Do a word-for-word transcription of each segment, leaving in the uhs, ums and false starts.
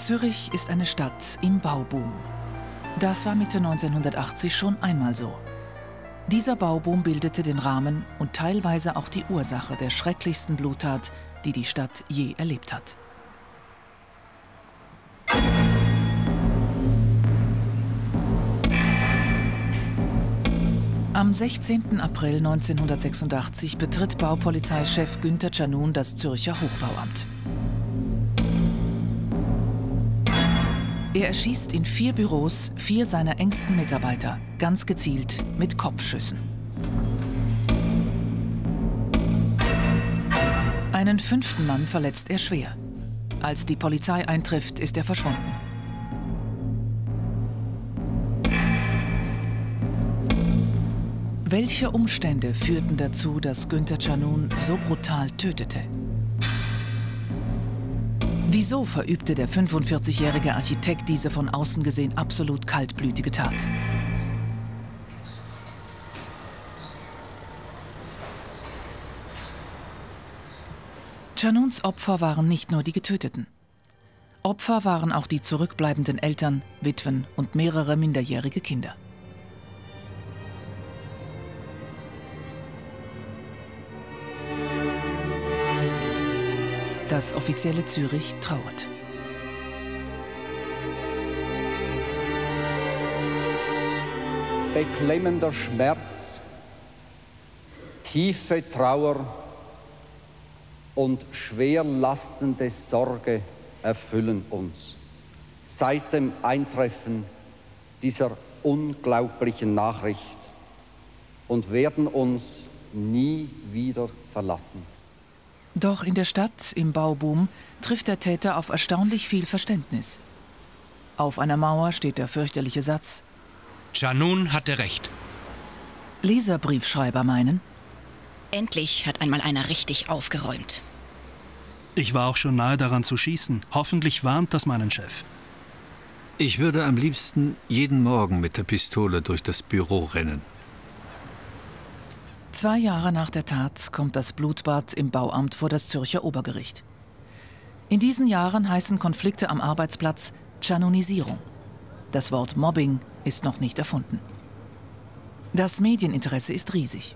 Zürich ist eine Stadt im Bauboom. Das war Mitte neunzehnhundertachtzig schon einmal so. Dieser Bauboom bildete den Rahmen und teilweise auch die Ursache der schrecklichsten Bluttat, die die Stadt je erlebt hat. Am sechzehnten April neunzehnhundertsechsundachtzig betritt Baupolizeichef Günther Canun das Zürcher Hochbauamt. Er erschießt in vier Büros vier seiner engsten Mitarbeiter, ganz gezielt mit Kopfschüssen. Einen fünften Mann verletzt er schwer. Als die Polizei eintrifft, ist er verschwunden. Welche Umstände führten dazu, dass Günther Canun so brutal tötete? Wieso verübte der fünfundvierzigjährige Architekt diese von außen gesehen absolut kaltblütige Tat? Canuns Opfer waren nicht nur die Getöteten. Opfer waren auch die zurückbleibenden Eltern, Witwen und mehrere minderjährige Kinder. Das offizielle Zürich trauert. Beklemmender Schmerz, tiefe Trauer und schwer lastende Sorge erfüllen uns seit dem Eintreffen dieser unglaublichen Nachricht und werden uns nie wieder verlassen. Doch in der Stadt, im Bauboom, trifft der Täter auf erstaunlich viel Verständnis. Auf einer Mauer steht der fürchterliche Satz: Canun hatte recht. Leserbriefschreiber meinen: Endlich hat einmal einer richtig aufgeräumt. Ich war auch schon nahe daran zu schießen. Hoffentlich warnt das meinen Chef. Ich würde am liebsten jeden Morgen mit der Pistole durch das Büro rennen. Zwei Jahre nach der Tat kommt das Blutbad im Bauamt vor das Zürcher Obergericht. In diesen Jahren heißen Konflikte am Arbeitsplatz Canunisierung. Das Wort Mobbing ist noch nicht erfunden. Das Medieninteresse ist riesig.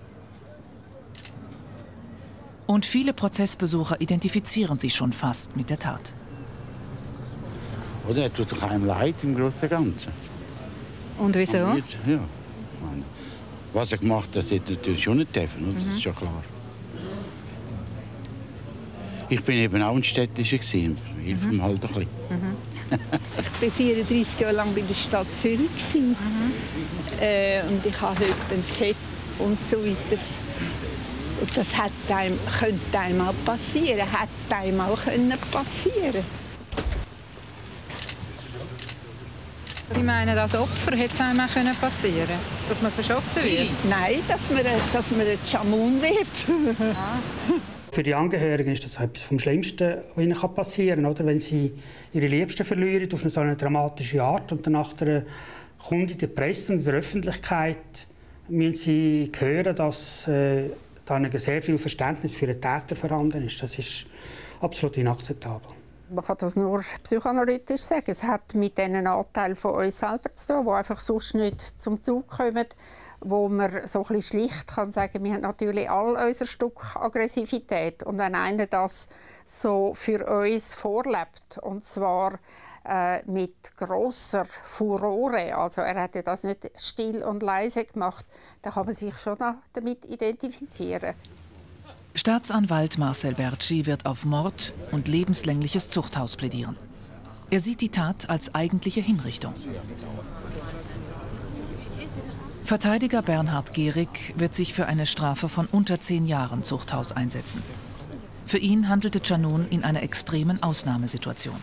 Und viele Prozessbesucher identifizieren sich schon fast mit der Tat. Oder er tut doch einem leid im Großen und Ganzen. Und wieso? Und jetzt, ja. Was er gemacht hat, das hätte er natürlich schon nicht dürfen, mhm. Das ist ja klar. Ich bin eben auch ein Städtischer gewesen, hilft mhm. ihm halt ein bisschen. Mhm. Ich war vierunddreißig Jahre lang bei der Stadt Zürich. Mhm. Äh, und ich habe heute ein Fett und so weiter. Und das hat einem, könnte einem auch passieren, hätte einem auch passieren. Sie meinen, als Opfer hätte es einem auch passieren können, dass man verschossen wird? Nein, dass man, dass man ein Canun wird. Ah. Für die Angehörigen ist das etwas vom Schlimmsten, was ihnen passieren kann. Oder? Wenn sie ihre Liebsten verlieren auf eine so eine dramatische Art und danach kommt in der Presse und in der Öffentlichkeit, müssen sie hören, dass äh, da sehr viel Verständnis für den Täter vorhanden ist. Das ist absolut inakzeptabel. Man kann das nur psychoanalytisch sagen. Es hat mit diesen Anteilen von uns selber zu tun, die einfach sonst nicht zum Zug kommen, wo man so ein bisschen schlicht kann sagen, wir haben natürlich all unser Stück Aggressivität. Und wenn einer das so für uns vorlebt, und zwar äh, mit grosser Furore, also er hat ja das nicht still und leise gemacht, dann kann man sich schon damit identifizieren. Staatsanwalt Marcel Bertschi wird auf Mord und lebenslängliches Zuchthaus plädieren. Er sieht die Tat als eigentliche Hinrichtung. Verteidiger Bernhard Gehrig wird sich für eine Strafe von unter zehn Jahren Zuchthaus einsetzen. Für ihn handelte Canun in einer extremen Ausnahmesituation.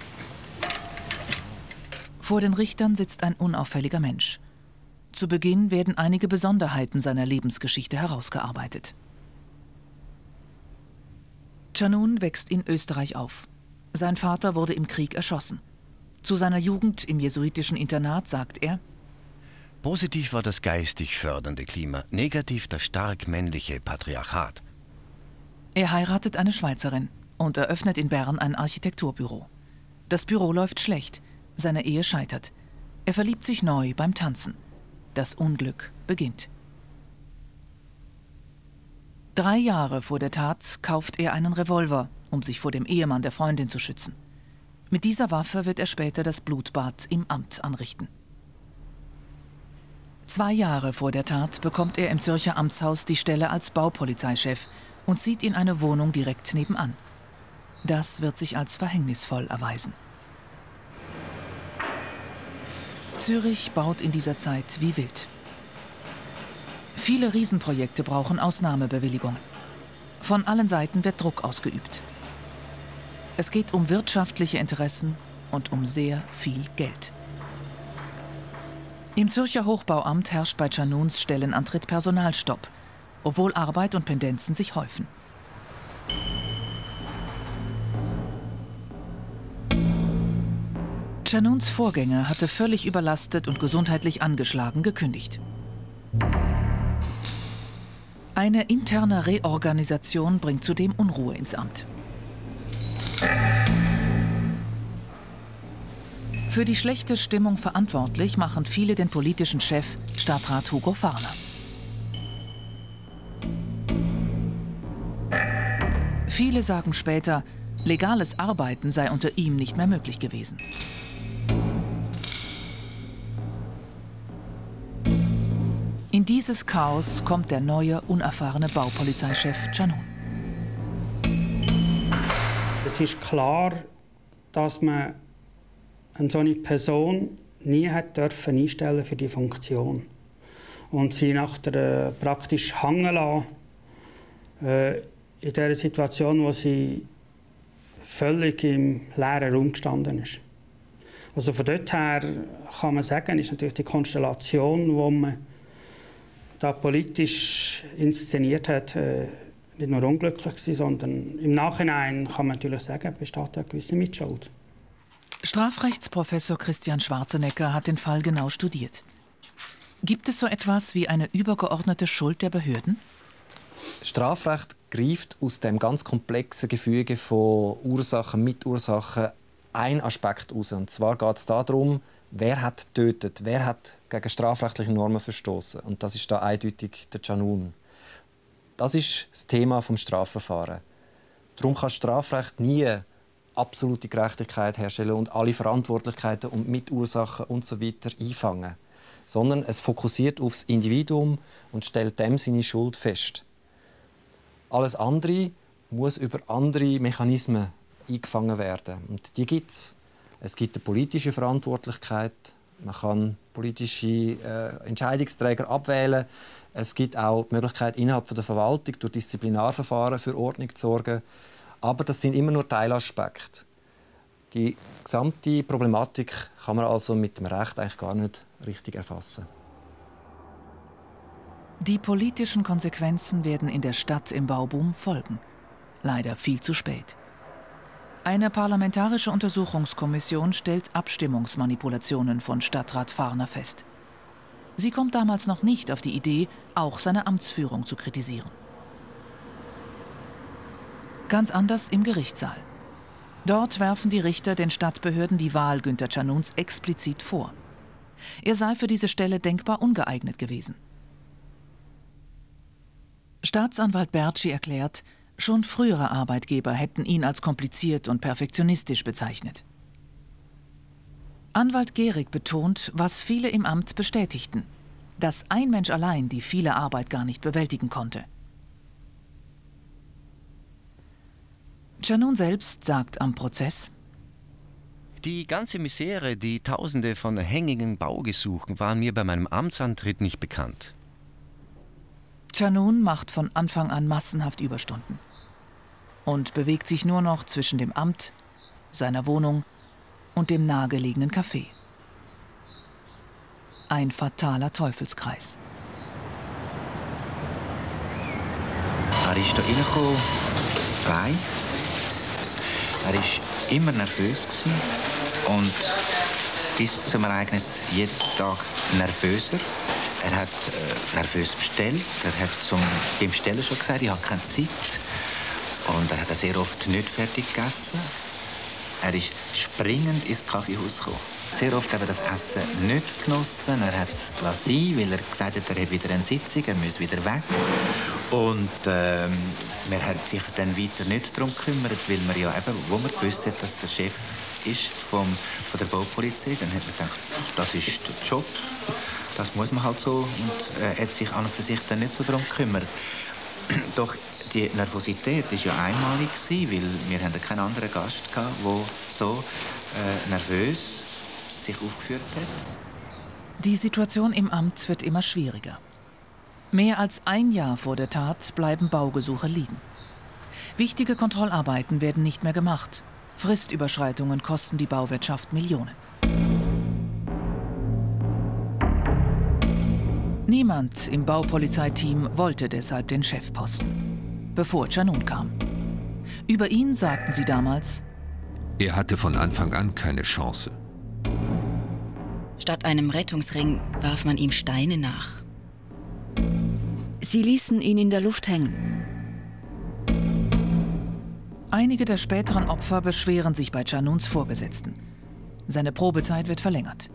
Vor den Richtern sitzt ein unauffälliger Mensch. Zu Beginn werden einige Besonderheiten seiner Lebensgeschichte herausgearbeitet. Canun wächst in Österreich auf. Sein Vater wurde im Krieg erschossen. Zu seiner Jugend im jesuitischen Internat sagt er: Positiv war das geistig fördernde Klima, negativ das stark männliche Patriarchat. Er heiratet eine Schweizerin und eröffnet in Bern ein Architekturbüro. Das Büro läuft schlecht. Seine Ehe scheitert. Er verliebt sich neu beim Tanzen. Das Unglück beginnt. Drei Jahre vor der Tat kauft er einen Revolver, um sich vor dem Ehemann der Freundin zu schützen. Mit dieser Waffe wird er später das Blutbad im Amt anrichten. Zwei Jahre vor der Tat bekommt er im Zürcher Amtshaus die Stelle als Baupolizeichef und zieht in eine Wohnung direkt nebenan. Das wird sich als verhängnisvoll erweisen. Zürich baut in dieser Zeit wie wild. Viele Riesenprojekte brauchen Ausnahmebewilligungen. Von allen Seiten wird Druck ausgeübt. Es geht um wirtschaftliche Interessen und um sehr viel Geld. Im Zürcher Hochbauamt herrscht bei Canuns Stellenantritt Personalstopp, obwohl Arbeit und Pendenzen sich häufen. Canuns Vorgänger hatte völlig überlastet und gesundheitlich angeschlagen gekündigt. Eine interne Reorganisation bringt zudem Unruhe ins Amt. Für die schlechte Stimmung verantwortlich machen viele den politischen Chef, Stadtrat Hugo Farner. Viele sagen später, legales Arbeiten sei unter ihm nicht mehr möglich gewesen. In dieses Chaos kommt der neue, unerfahrene Baupolizeichef Canun. Es ist klar, dass man eine solche Person nie hat dürfen einstellen für die Funktion und sie nach der praktisch hängen lassen, äh, in der Situation, wo sie völlig im leeren Raum gestanden ist. Also von dort her kann man sagen, ist natürlich die Konstellation, die man da politisch inszeniert hat, äh, nicht nur unglücklich gewesen, sondern im Nachhinein kann man natürlich sagen, besteht eine gewisse Mitschuld. Strafrechtsprofessor Christian Schwarzenegger hat den Fall genau studiert. Gibt es so etwas wie eine übergeordnete Schuld der Behörden? Strafrecht greift aus dem ganz komplexen Gefüge von Ursachen, Mitursachen einen Aspekt aus. Und zwar geht es darum, wer hat getötet, wer hat gegen strafrechtliche Normen verstoßen. Und das ist da eindeutig der Canun. Das ist das Thema des Strafverfahrens. Darum kann Strafrecht nie absolute Gerechtigkeit herstellen und alle Verantwortlichkeiten und Mitursachen und so weiter einfangen. Sondern es fokussiert auf das Individuum und stellt dem seine Schuld fest. Alles andere muss über andere Mechanismen eingefangen werden. Und die gibt es. Es gibt eine politische Verantwortlichkeit. Man kann politische äh, Entscheidungsträger abwählen. Es gibt auch die Möglichkeit, innerhalb der Verwaltung durch Disziplinarverfahren für Ordnung zu sorgen. Aber das sind immer nur Teilaspekte. Die gesamte Problematik kann man also mit dem Recht eigentlich gar nicht richtig erfassen. Die politischen Konsequenzen werden in der Stadt im Bauboom folgen. Leider viel zu spät. Eine parlamentarische Untersuchungskommission stellt Abstimmungsmanipulationen von Stadtrat Farner fest. Sie kommt damals noch nicht auf die Idee, auch seine Amtsführung zu kritisieren. Ganz anders im Gerichtssaal. Dort werfen die Richter den Stadtbehörden die Wahl Günter Canuns explizit vor. Er sei für diese Stelle denkbar ungeeignet gewesen. Staatsanwalt Bertschi erklärt, schon frühere Arbeitgeber hätten ihn als kompliziert und perfektionistisch bezeichnet. Anwalt Gehrig betont, was viele im Amt bestätigten, dass ein Mensch allein die viele Arbeit gar nicht bewältigen konnte. Canun selbst sagt am Prozess: Die ganze Misere, die Tausende von hängigen Baugesuchen, waren mir bei meinem Amtsantritt nicht bekannt. Canun macht von Anfang an massenhaft Überstunden und bewegt sich nur noch zwischen dem Amt, seiner Wohnung und dem nahegelegenen Café. Ein fataler Teufelskreis. Er ist hier reingekommen, frei. Er war immer nervös und bis zum Ereignis jeden Tag nervöser. Er hat äh, nervös bestellt. Er hat zum, beim Bestellen schon gesagt, ich habe keine Zeit. Und er hat sehr oft nicht fertig gegessen. Er ist springend ins Kaffeehaus gekommen. Sehr oft hat er das Essen nicht genossen. Er hat es lassen, weil er gesagt hat, er hat wieder eine Sitzung, er muss wieder weg. Und ähm, man hat sich dann weiter nicht darum gekümmert, weil man ja eben, wo man gewusst hat, dass der Chef ist vom, von der Baupolizei, dann hat man gedacht, das ist der Job, das muss man halt so. Und er äh, hat sich an und für sich dann nicht so darum gekümmert. Doch die Nervosität war ja einmalig, weil wir hatten keinen anderen Gast, der so äh, nervös sich aufgeführt hat. Die Situation im Amt wird immer schwieriger. Mehr als ein Jahr vor der Tat bleiben Baugesuche liegen. Wichtige Kontrollarbeiten werden nicht mehr gemacht. Fristüberschreitungen kosten die Bauwirtschaft Millionen. Niemand im Baupolizeiteam wollte deshalb den Chefposten, bevor Canun kam. Über ihn sagten sie damals: Er hatte von Anfang an keine Chance. Statt einem Rettungsring warf man ihm Steine nach. Sie ließen ihn in der Luft hängen. Einige der späteren Opfer beschweren sich bei Canuns Vorgesetzten. Seine Probezeit wird verlängert.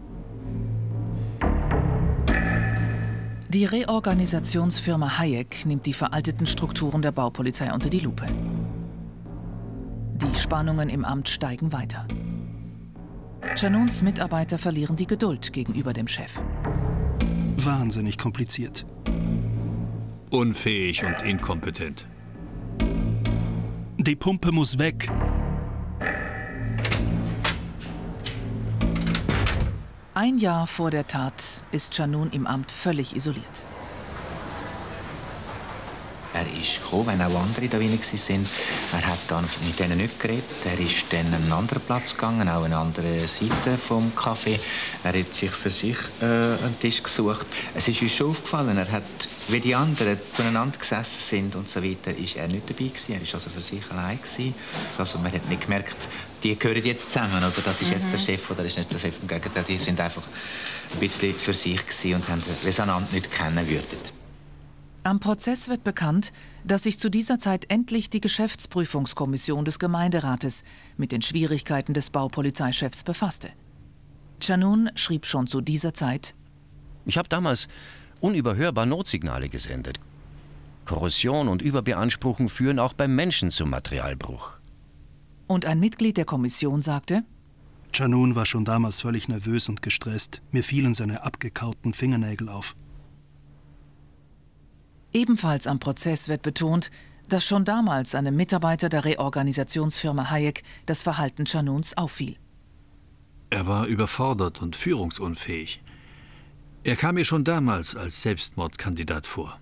Die Reorganisationsfirma Hayek nimmt die veralteten Strukturen der Baupolizei unter die Lupe. Die Spannungen im Amt steigen weiter. Canuns Mitarbeiter verlieren die Geduld gegenüber dem Chef. Wahnsinnig kompliziert. Unfähig und inkompetent. Die Pumpe muss weg. Ein Jahr vor der Tat ist Canun im Amt völlig isoliert. Er ist gekommen, wenn auch andere da drin waren. Er hat dann mit denen nicht geredet. Er ist dann an einen anderen Platz gegangen, auch an eine andere Seite vom Café. Er hat sich für sich äh, einen Tisch gesucht. Es ist uns schon aufgefallen, er hat, wie die anderen zueinander gesessen sind und so weiter, ist er nicht dabei gewesen. Er war also für sich allein gewesen. Also man hat nicht gemerkt, die gehören jetzt zusammen, oder das ist jetzt mhm. der Chef oder das ist nicht der Chef. Im Gegenteil, die sind einfach ein bisschen für sich gewesen und haben es einander nicht kennen würden. Am Prozess wird bekannt, dass sich zu dieser Zeit endlich die Geschäftsprüfungskommission des Gemeinderates mit den Schwierigkeiten des Baupolizeichefs befasste. Canun schrieb schon zu dieser Zeit: Ich habe damals unüberhörbar Notsignale gesendet. Korrosion und Überbeanspruchung führen auch beim Menschen zum Materialbruch. Und ein Mitglied der Kommission sagte: Canun war schon damals völlig nervös und gestresst. Mir fielen seine abgekauten Fingernägel auf. Ebenfalls am Prozess wird betont, dass schon damals einem Mitarbeiter der Reorganisationsfirma Hayek das Verhalten Canuns auffiel. Er war überfordert und führungsunfähig. Er kam mir schon damals als Selbstmordkandidat vor.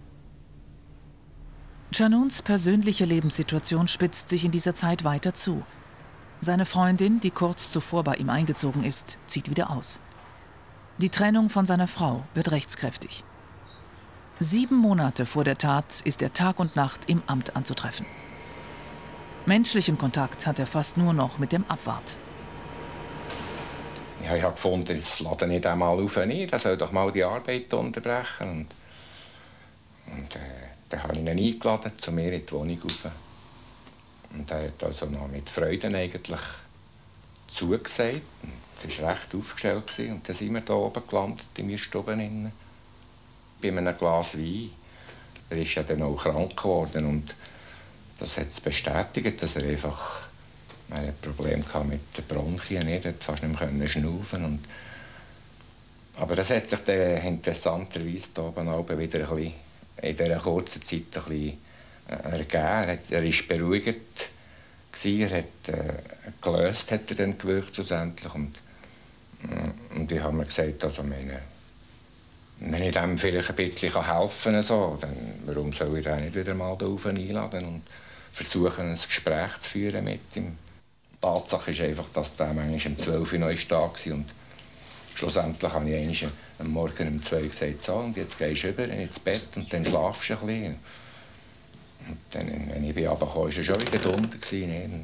Canuns persönliche Lebenssituation spitzt sich in dieser Zeit weiter zu. Seine Freundin, die kurz zuvor bei ihm eingezogen ist, zieht wieder aus. Die Trennung von seiner Frau wird rechtskräftig. Sieben Monate vor der Tat ist er Tag und Nacht im Amt anzutreffen. Menschlichen Kontakt hat er fast nur noch mit dem Abwart. Ja, ich habe gefunden, das lädt nicht einmal auf, nicht. Er soll doch mal die Arbeit unterbrechen. Und, und äh, dann habe ich ihn eingeladen, zu mir in die Wohnung rauf. Und er hat also noch mit Freuden eigentlich zugesagt. Es war recht aufgestellt. Und dann sind wir hier oben gelandet, in meiner Stube. Bei einem Glas Wein. Er ist ja dann auch krank geworden und das hat es bestätigt, dass er einfach ein Problem mit den Bronchien hatte. Er konnte fast nicht mehr schnaufen. Und aber das hat sich dann interessanterweise hier oben auch wieder ein bisschen, in dieser kurzen Zeit ein bisschen ergeben. Er war beruhigt, er hat äh, gelöst, hat er dann gewirkt schlussendlich. Und, und ich habe mir gesagt, also meine, wenn ich dem vielleicht ein bisschen helfen kann, so, dann warum soll ich den nicht wieder mal hier einladen und versuchen, ein Gespräch zu führen mit ihm. Die Tatsache ist einfach, dass der manchmal um zwölf Uhr noch da war. Und schlussendlich habe ich am Morgen um zwei Uhr gesagt, so, und jetzt gehst du rüber ins Bett und dann schlafst du ein bisschen. Und dann, wenn ich runterkam, war er schon wieder drunter.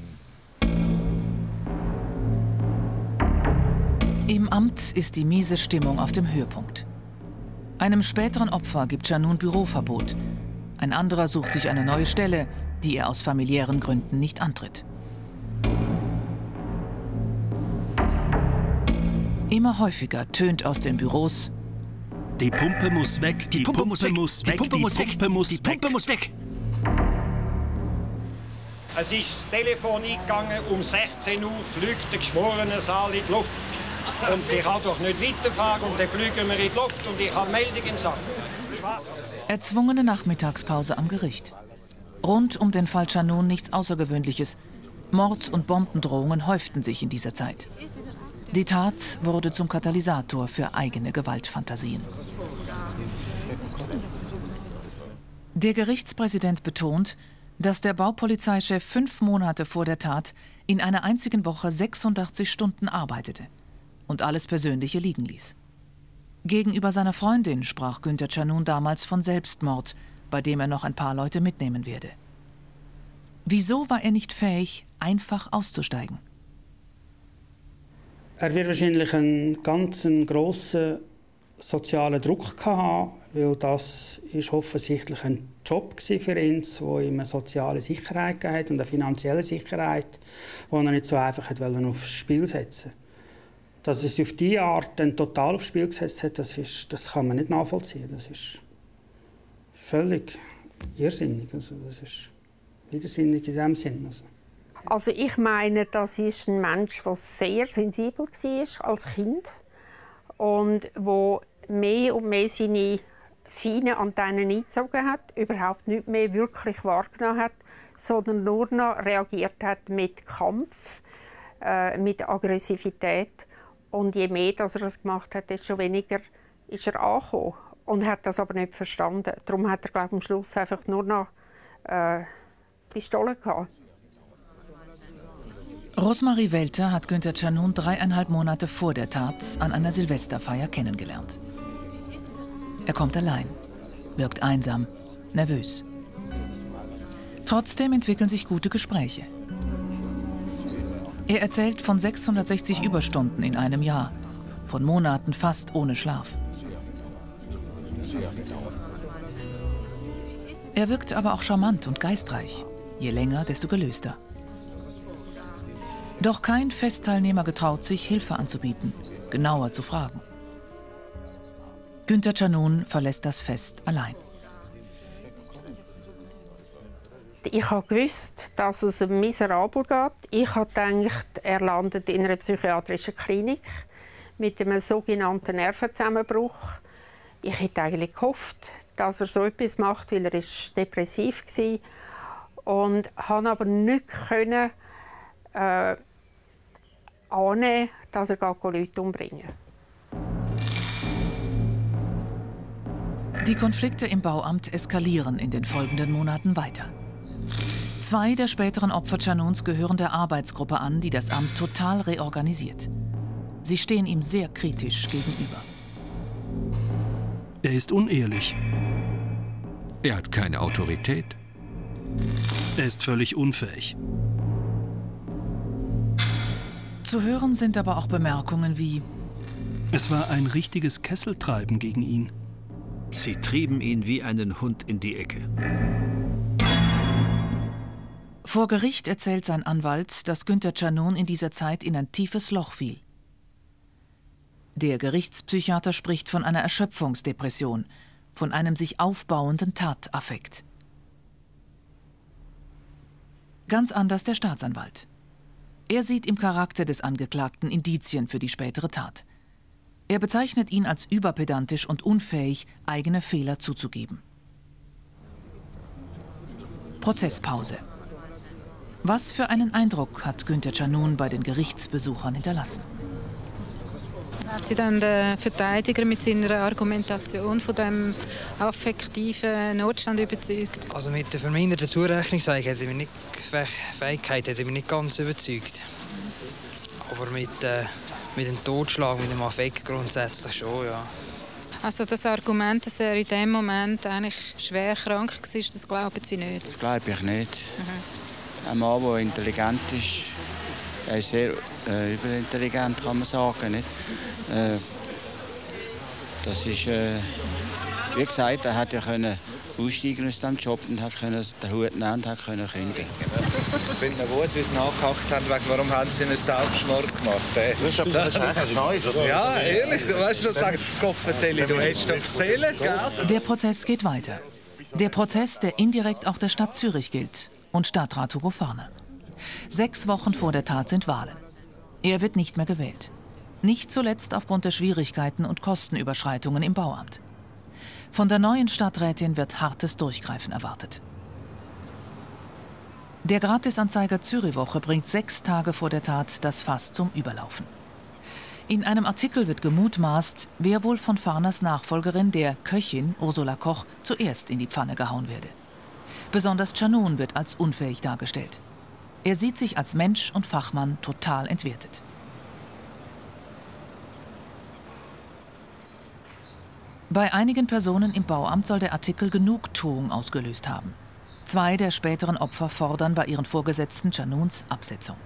Im Amt ist die miese Stimmung auf dem Höhepunkt. Einem späteren Opfer gibt Canun Büroverbot. Ein anderer sucht sich eine neue Stelle, die er aus familiären Gründen nicht antritt. Immer häufiger tönt aus den Büros: Die Pumpe muss weg, die, die Pumpe, Pumpe muss weg, muss weg, die Pumpe muss weg, die Pumpe muss, die Pumpe muss weg. Es ist das Telefon eingegangen, um sechzehn Uhr fliegt der Geschworenensaal in die Luft. Und ich kann doch nicht weiterfahren und dann fliegen wir in die Luft und ich habe Meldung im Sack. Erzwungene Nachmittagspause am Gericht. Rund um den Fall Canun nichts Außergewöhnliches. Mord- und Bombendrohungen häuften sich in dieser Zeit. Die Tat wurde zum Katalysator für eigene Gewaltfantasien. Der Gerichtspräsident betont, dass der Baupolizeichef fünf Monate vor der Tat in einer einzigen Woche sechsundachtzig Stunden arbeitete und alles Persönliche liegen ließ. Gegenüber seiner Freundin sprach Günther Canun damals von Selbstmord, bei dem er noch ein paar Leute mitnehmen werde. Wieso war er nicht fähig, einfach auszusteigen? Er wird wahrscheinlich einen ganz grossen sozialen Druck haben, weil das ist offensichtlich ein Job für ihn, der ihm eine soziale Sicherheit gab und eine finanzielle Sicherheit, die er nicht so einfach aufs Spiel setzen wollte. Dass er es auf diese Art dann total aufs Spiel gesetzt hat, das, ist, das kann man nicht nachvollziehen. Das ist völlig irrsinnig. Also das ist widersinnig in diesem Sinn. Also. Also ich meine, das ist ein Mensch, der sehr sensibel war als Kind und wo mehr und mehr seine feinen Antennen eingezogen hat, überhaupt nicht mehr wirklich wahrgenommen hat, sondern nur noch reagiert hat mit Kampf, äh, mit Aggressivität. Und je mehr dass er das gemacht hat, desto weniger ist er angekommen und hat das aber nicht verstanden. Darum hat er, glaube ich, am Schluss einfach nur noch äh, Pistolen gehabt. Rosmarie Welter hat Günther Canun dreieinhalb Monate vor der Tat an einer Silvesterfeier kennengelernt. Er kommt allein, wirkt einsam, nervös. Trotzdem entwickeln sich gute Gespräche. Er erzählt von sechshundertsechzig Überstunden in einem Jahr, von Monaten fast ohne Schlaf. Er wirkt aber auch charmant und geistreich, je länger, desto gelöster. Doch kein Festteilnehmer getraut sich, Hilfe anzubieten, genauer zu fragen. Günther Canun verlässt das Fest allein. Ich habe gewusst, dass es ihm miserabel geht. Ich habe gedacht, er landet in einer psychiatrischen Klinik mit einem sogenannten Nervenzusammenbruch. Ich hätte eigentlich gehofft, dass er so etwas macht, weil er ist depressiv war. Und konnte aber nicht können, äh, annehmen, dass er Leute umbringen will. Die Konflikte im Bauamt eskalieren in den folgenden Monaten weiter. Zwei der späteren Opfer Canuns gehören der Arbeitsgruppe an, die das Amt total reorganisiert. Sie stehen ihm sehr kritisch gegenüber. Er ist unehrlich. Er hat keine Autorität. Er ist völlig unfähig. Zu hören sind aber auch Bemerkungen wie: Es war ein richtiges Kesseltreiben gegen ihn. Sie trieben ihn wie einen Hund in die Ecke. Vor Gericht erzählt sein Anwalt, dass Günther Canun in dieser Zeit in ein tiefes Loch fiel. Der Gerichtspsychiater spricht von einer Erschöpfungsdepression, von einem sich aufbauenden Tataffekt. Ganz anders der Staatsanwalt. Er sieht im Charakter des Angeklagten Indizien für die spätere Tat. Er bezeichnet ihn als überpedantisch und unfähig, eigene Fehler zuzugeben. Prozesspause. Was für einen Eindruck hat Günther Canun bei den Gerichtsbesuchern hinterlassen? Hat Sie dann der Verteidiger mit seiner Argumentation von dem affektiven Notstand überzeugt? Also mit der verminderten Zurechnungsfähigkeit hat er mich nicht, Fähigkeit hat er mich nicht ganz überzeugt. Aber mit, äh, mit dem Totschlag, mit dem Affekt grundsätzlich schon, ja. Also das Argument, dass er in dem Moment eigentlich schwer krank war, das glauben Sie nicht? Das glaube ich nicht. Mhm. Ein Mann, der intelligent ist, er ist sehr äh, überintelligent, kann man sagen. Nicht? Äh, das ist, äh, wie gesagt, er hätte ja können aussteigen aus diesem Job und konnte den Hut nehmen und konnte kündigen. Ich bin noch gut, wie sie nachgehakt haben, wegen, warum haben sie nicht Selbstmord gemacht. Äh? Das ist aber wahrscheinlich neu. Ja, ehrlich, weißt du, du sagst, Kopfvertelli, du hättest doch Seele, gell? Der Prozess geht weiter. Der Prozess, der indirekt auch der Stadt Zürich gilt und Stadtrat Hugo Farner. Sechs Wochen vor der Tat sind Wahlen. Er wird nicht mehr gewählt. Nicht zuletzt aufgrund der Schwierigkeiten und Kostenüberschreitungen im Bauamt. Von der neuen Stadträtin wird hartes Durchgreifen erwartet. Der Gratisanzeiger Zürichwoche bringt sechs Tage vor der Tat das Fass zum Überlaufen. In einem Artikel wird gemutmaßt, wer wohl von Farners Nachfolgerin, der Köchin Ursula Koch, zuerst in die Pfanne gehauen werde. Besonders Canun wird als unfähig dargestellt. Er sieht sich als Mensch und Fachmann total entwertet. Bei einigen Personen im Bauamt soll der Artikel Genugtuung ausgelöst haben. Zwei der späteren Opfer fordern bei ihren Vorgesetzten Canuns Absetzung.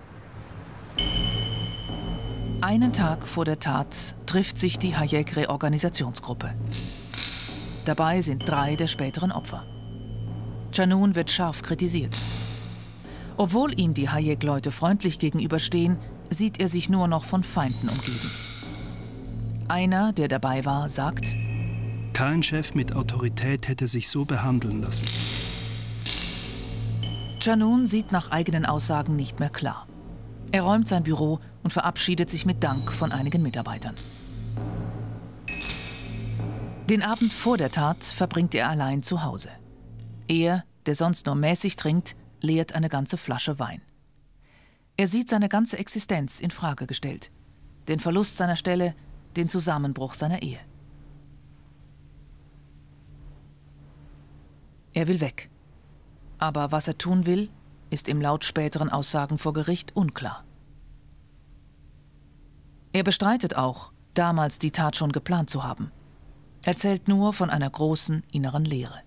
Einen Tag vor der Tat trifft sich die Hayek-Reorganisationsgruppe. Dabei sind drei der späteren Opfer. Canun wird scharf kritisiert. Obwohl ihm die Hayek-Leute freundlich gegenüberstehen, sieht er sich nur noch von Feinden umgeben. Einer, der dabei war, sagt: Kein Chef mit Autorität hätte sich so behandeln lassen. Canun sieht nach eigenen Aussagen nicht mehr klar. Er räumt sein Büro und verabschiedet sich mit Dank von einigen Mitarbeitern. Den Abend vor der Tat verbringt er allein zu Hause. Er, der sonst nur mäßig trinkt, leert eine ganze Flasche Wein. Er sieht seine ganze Existenz in Frage gestellt. Den Verlust seiner Stelle, den Zusammenbruch seiner Ehe. Er will weg. Aber was er tun will, ist ihm laut späteren Aussagen vor Gericht unklar. Er bestreitet auch, damals die Tat schon geplant zu haben. Er erzählt nur von einer großen inneren Leere.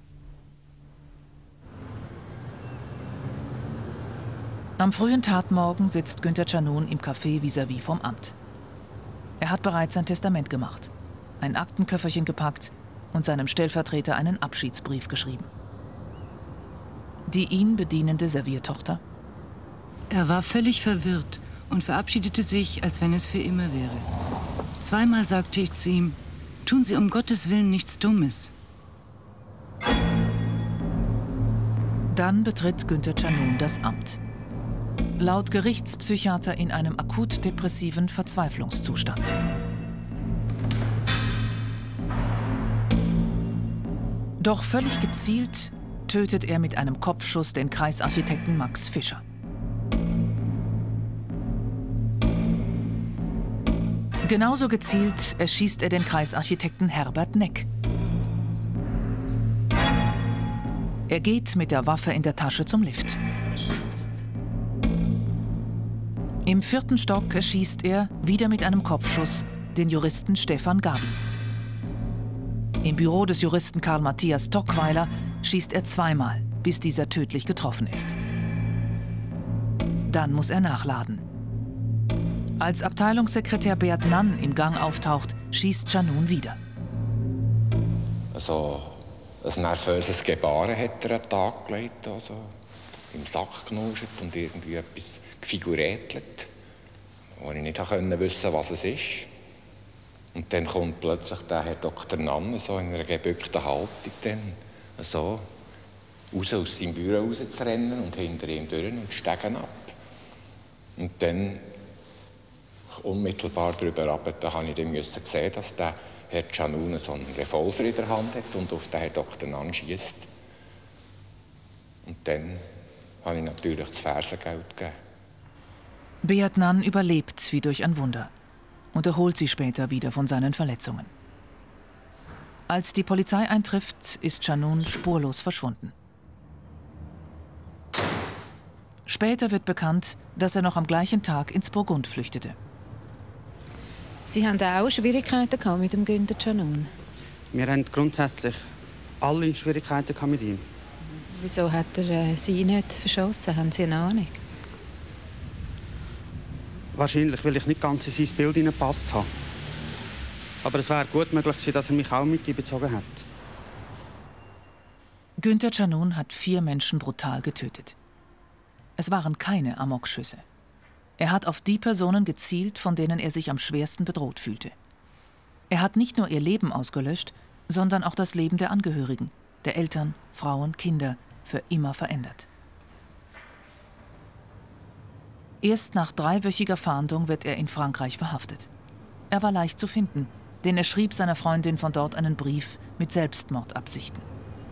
Am frühen Tatmorgen sitzt Günther Canun im Café vis-à-vis vom Amt. Er hat bereits sein Testament gemacht, ein Aktenköfferchen gepackt und seinem Stellvertreter einen Abschiedsbrief geschrieben. Die ihn bedienende Serviertochter: Er war völlig verwirrt und verabschiedete sich, als wenn es für immer wäre. Zweimal sagte ich zu ihm: Tun Sie um Gottes Willen nichts Dummes. Dann betritt Günther Canun das Amt. Laut Gerichtspsychiater in einem akut depressiven Verzweiflungszustand. Doch völlig gezielt tötet er mit einem Kopfschuss den Kreisarchitekten Max Fischer. Genauso gezielt erschießt er den Kreisarchitekten Herbert Neck. Er geht mit der Waffe in der Tasche zum Lift. Im vierten Stock erschießt er, wieder mit einem Kopfschuss, den Juristen Stefan Gabi. Im Büro des Juristen Karl Matthias Tockweiler schießt er zweimal, bis dieser tödlich getroffen ist. Dann muss er nachladen. Als Abteilungssekretär Beat Nann im Gang auftaucht, schießt Canun wieder. Also, ein nervöses Gebaren hat er an den Tag gelegt, also im Sack genuschelt und irgendwie etwas gefigurätelt, wo ich nicht wissen konnte, was es ist. Und dann kommt plötzlich der Herr Doktor Nann so in einer gebückten Haltung dann, so raus aus seinem Büro rauszurennen und hinter ihm durch und steigen ab. Und dann, unmittelbar darüber ab, da habe ich dann gesehen, dass der Herr Canun so einen Revolver in der Hand hat und auf den Herrn Doktor Nann schießt. Und dann habe ich natürlich das Fersengeld gegeben. Beat Nann überlebt wie durch ein Wunder und erholt sich später wieder von seinen Verletzungen. Als die Polizei eintrifft, ist Canun spurlos verschwunden. Später wird bekannt, dass er noch am gleichen Tag ins Burgund flüchtete. Sie haben auch Schwierigkeiten mit dem Günther Canun? Wir haben grundsätzlich alle Schwierigkeiten mit ihm. Wieso hat er äh, Sie nicht verschossen? Haben Sie eine Ahnung? Wahrscheinlich, weil ich nicht ganz in sein Bild hineingepasst habe. Aber es wäre gut möglich gewesen, dass er mich auch mit einbezogen hat. Günther Canun hat vier Menschen brutal getötet. Es waren keine Amokschüsse. Er hat auf die Personen gezielt, von denen er sich am schwersten bedroht fühlte. Er hat nicht nur ihr Leben ausgelöscht, sondern auch das Leben der Angehörigen, der Eltern, Frauen, Kinder, für immer verändert. Erst nach dreiwöchiger Fahndung wird er in Frankreich verhaftet. Er war leicht zu finden, denn er schrieb seiner Freundin von dort einen Brief mit Selbstmordabsichten.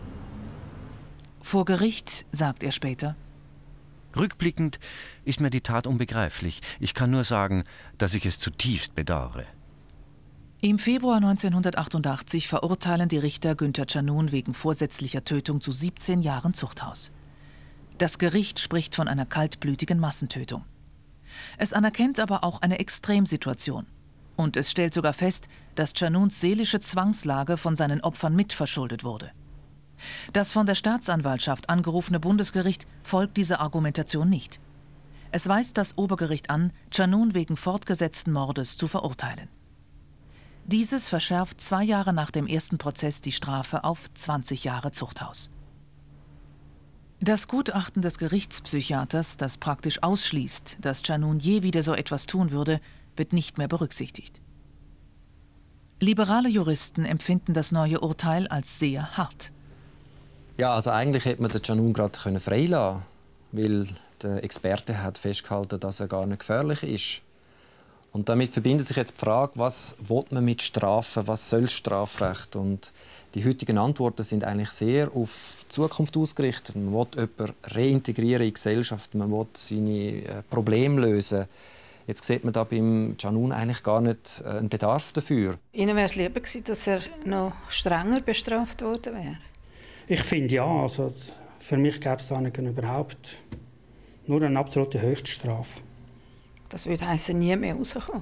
Vor Gericht sagt er später: Rückblickend ist mir die Tat unbegreiflich. Ich kann nur sagen, dass ich es zutiefst bedauere. Im Februar neunzehnhundertachtundachtzig verurteilen die Richter Günther Canun wegen vorsätzlicher Tötung zu siebzehn Jahren Zuchthaus. Das Gericht spricht von einer kaltblütigen Massentötung. Es anerkennt aber auch eine Extremsituation. Und es stellt sogar fest, dass Canuns seelische Zwangslage von seinen Opfern mitverschuldet wurde. Das von der Staatsanwaltschaft angerufene Bundesgericht folgt dieser Argumentation nicht. Es weist das Obergericht an, Canun wegen fortgesetzten Mordes zu verurteilen. Dieses verschärft zwei Jahre nach dem ersten Prozess die Strafe auf zwanzig Jahre Zuchthaus. Das Gutachten des Gerichtspsychiaters, das praktisch ausschließt, dass Canun je wieder so etwas tun würde, wird nicht mehr berücksichtigt. Liberale Juristen empfinden das neue Urteil als sehr hart. Ja, also eigentlich hätte man den Canun gerade freilassen können, weil der Experte hat festgehalten, dass er gar nicht gefährlich ist. Und damit verbindet sich jetzt die Frage, was will man mit Strafen, was soll Strafrecht? Und die heutigen Antworten sind eigentlich sehr auf die Zukunft ausgerichtet. Man will jemanden reintegrieren in die Gesellschaft, man will seine Probleme lösen. Jetzt sieht man da beim Canun eigentlich gar nicht einen Bedarf dafür. Ihnen wäre es lieber gewesen, dass er noch strenger bestraft worden wäre? Ich finde ja. Also für mich gäbe es da nicht überhaupt nur eine absolute Höchststrafe. Das würde heißen, nie mehr rauskommen?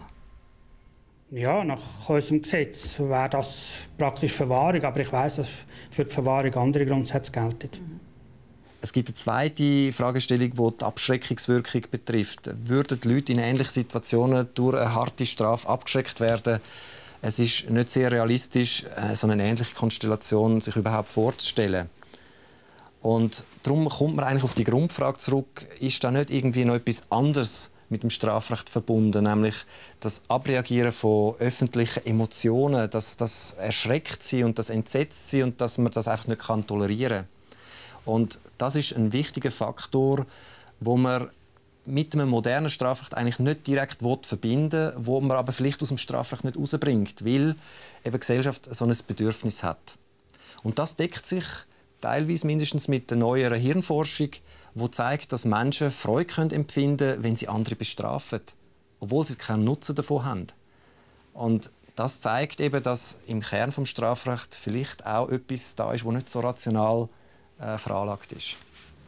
Ja, nach unserem Gesetz wäre das praktisch Verwahrung. Aber ich weiss, dass für die Verwahrung andere Grundsätze gelten. Mhm. Es gibt eine zweite Fragestellung, die die Abschreckungswirkung betrifft. Würden die Leute in ähnlichen Situationen durch eine harte Strafe abgeschreckt werden? Es ist nicht sehr realistisch, so eine ähnliche Konstellation sich überhaupt vorzustellen. Und darum kommt man eigentlich auf die Grundfrage zurück, ist da nicht irgendwie noch etwas anderes mit dem Strafrecht verbunden, nämlich das Abreagieren von öffentlichen Emotionen, das, das erschreckt sie und das entsetzt sie und dass man das einfach nicht kann tolerieren kann. Und das ist ein wichtiger Faktor, wo man mit einem modernen Strafrecht eigentlich nicht direkt verbinden will, wo man aber vielleicht aus dem Strafrecht nicht rausbringt, weil eben die Gesellschaft so ein Bedürfnis hat. Und das deckt sich teilweise mindestens mit der neueren Hirnforschung, die zeigt, dass Menschen Freude können empfinden können, wenn sie andere bestrafen, obwohl sie keinen Nutzen davon haben. Und das zeigt eben, dass im Kern des Strafrechts vielleicht auch etwas da ist, das nicht so rational äh, veranlagt ist.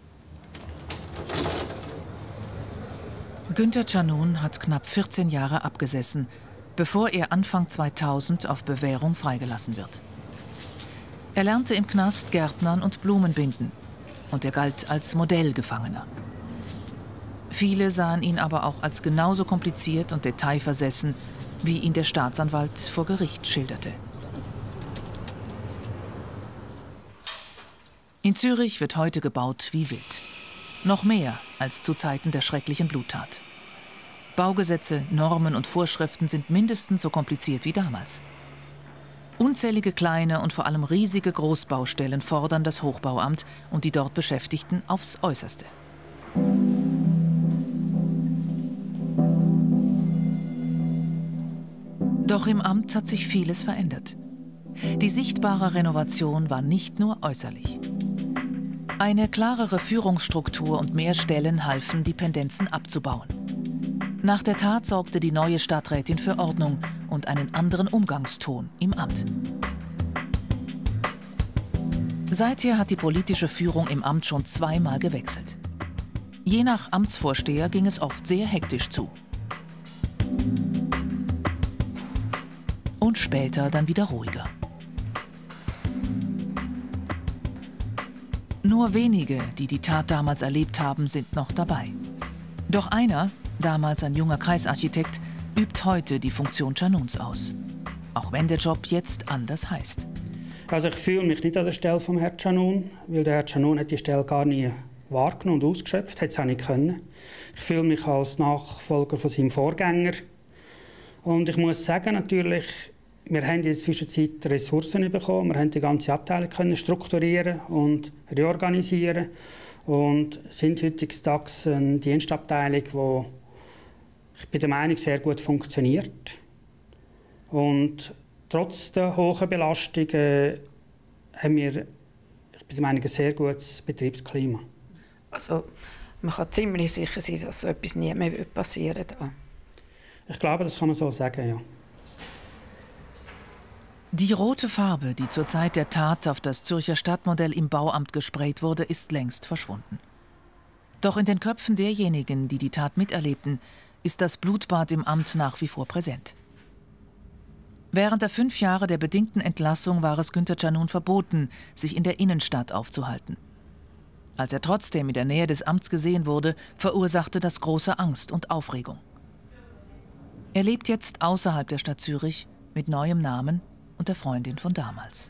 Günther Canun hat knapp vierzehn Jahre abgesessen, bevor er Anfang zweitausend auf Bewährung freigelassen wird. Er lernte im Knast Gärtnern und Blumen binden und er galt als Modellgefangener. Viele sahen ihn aber auch als genauso kompliziert und detailversessen, wie ihn der Staatsanwalt vor Gericht schilderte. In Zürich wird heute gebaut wie wild. Noch mehr als zu Zeiten der schrecklichen Bluttat. Baugesetze, Normen und Vorschriften sind mindestens so kompliziert wie damals. Unzählige kleine und vor allem riesige Großbaustellen fordern das Hochbauamt und die dort Beschäftigten aufs Äußerste. Doch im Amt hat sich vieles verändert. Die sichtbare Renovation war nicht nur äußerlich. Eine klarere Führungsstruktur und mehr Stellen halfen, die Pendenzen abzubauen. Nach der Tat sorgte die neue Stadträtin für Ordnung und einen anderen Umgangston im Amt. Seither hat die politische Führung im Amt schon zweimal gewechselt. Je nach Amtsvorsteher ging es oft sehr hektisch zu. Und später dann wieder ruhiger. Nur wenige, die die Tat damals erlebt haben, sind noch dabei. Doch einer, damals ein junger Kreisarchitekt, übt heute die Funktion Canuns aus. Auch wenn der Job jetzt anders heißt. Also ich fühle mich nicht an der Stelle von Herrn Canun, weil der Herr Canun hat die Stelle gar nie wahrgenommen und ausgeschöpft, hat es auch nicht können. Ich fühle mich als Nachfolger von seinem Vorgänger. Und ich muss sagen, natürlich, wir haben in der Zwischenzeit Ressourcen bekommen, wir haben die ganze Abteilung können strukturieren und reorganisieren und sind heutzutage eine Dienstabteilung, die, ich bin der Meinung, sehr gut funktioniert. Und trotz der hohen Belastung äh, haben wir, ich bin der Meinung, ein sehr gutes Betriebsklima. Also man kann ziemlich sicher sein, dass so etwas nie mehr passieren wird. Ich glaube, das kann man so sagen, ja. Die rote Farbe, die zur Zeit der Tat auf das Zürcher Stadtmodell im Bauamt gesprayt wurde, ist längst verschwunden. Doch in den Köpfen derjenigen, die die Tat miterlebten, ist das Blutbad im Amt nach wie vor präsent. Während der fünf Jahre der bedingten Entlassung war es Günther Canun verboten, sich in der Innenstadt aufzuhalten. Als er trotzdem in der Nähe des Amts gesehen wurde, verursachte das große Angst und Aufregung. Er lebt jetzt außerhalb der Stadt Zürich mit neuem Namen und der Freundin von damals.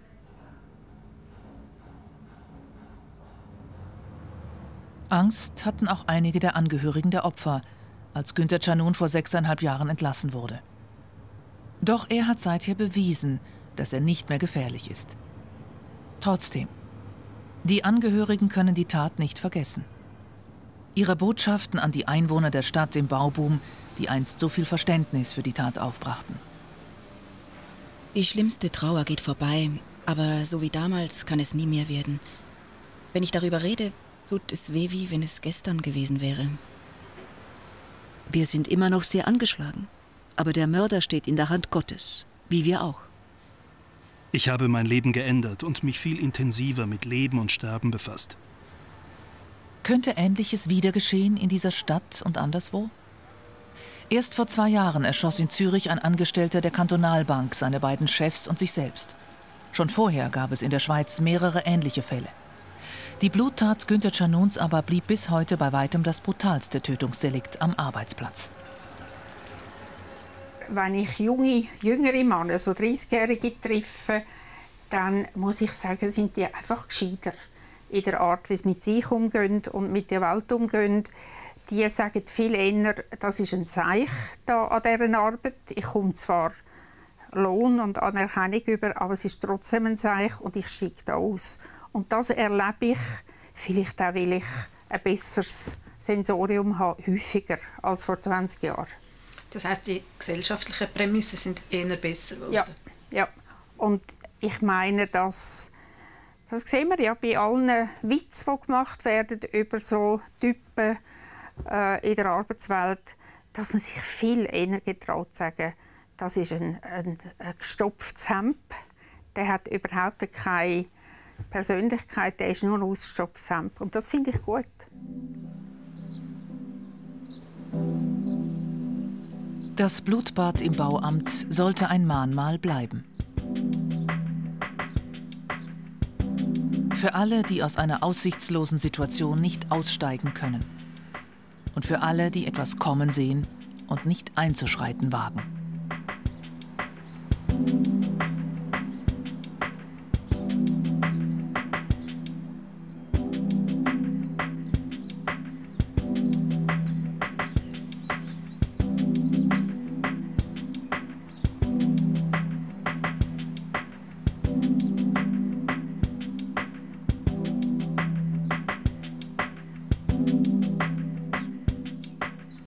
Angst hatten auch einige der Angehörigen der Opfer, als Günther Canun vor sechseinhalb Jahren entlassen wurde. Doch er hat seither bewiesen, dass er nicht mehr gefährlich ist. Trotzdem, die Angehörigen können die Tat nicht vergessen. Ihre Botschaften an die Einwohner der Stadt im Bauboom, die einst so viel Verständnis für die Tat aufbrachten. Die schlimmste Trauer geht vorbei, aber so wie damals kann es nie mehr werden. Wenn ich darüber rede, tut es weh, wie wenn es gestern gewesen wäre. Wir sind immer noch sehr angeschlagen. Aber der Mörder steht in der Hand Gottes, wie wir auch. Ich habe mein Leben geändert und mich viel intensiver mit Leben und Sterben befasst. Könnte Ähnliches wieder geschehen in dieser Stadt und anderswo? Erst vor zwei Jahren erschoss in Zürich ein Angestellter der Kantonalbank seine beiden Chefs und sich selbst. Schon vorher gab es in der Schweiz mehrere ähnliche Fälle. Die Bluttat Günther Canuns aber blieb bis heute bei weitem das brutalste Tötungsdelikt am Arbeitsplatz. Wenn ich junge, jüngere Männer, so dreißigjährige treffe, dann muss ich sagen, sind die einfach gescheiter in der Art, wie sie mit sich umgehen und mit der Welt umgehen. Die sagen viel eher, das ist ein Zeichen da an dieser Arbeit. Ich komme zwar Lohn und Anerkennung über, aber es ist trotzdem ein Zeichen und ich steige da aus. Und das erlebe ich, vielleicht auch, weil ich ein besseres Sensorium habe, häufiger als vor zwanzig Jahren. Das heisst, die gesellschaftlichen Prämissen sind eher besser geworden? Ja, ja. Und ich meine, dass, das sehen wir ja bei allen Witzen, die gemacht werden über so Typen äh, in der Arbeitswelt, dass man sich viel eher getraut zu sagen, das ist ein, ein, ein gestopftes Hemd, der hat überhaupt keine Persönlichkeit, der ist nur ein ausgestopftes Hemd. Und das finde ich gut. Das Blutbad im Bauamt sollte ein Mahnmal bleiben. Für alle, die aus einer aussichtslosen Situation nicht aussteigen können. Und für alle, die etwas kommen sehen und nicht einzuschreiten wagen.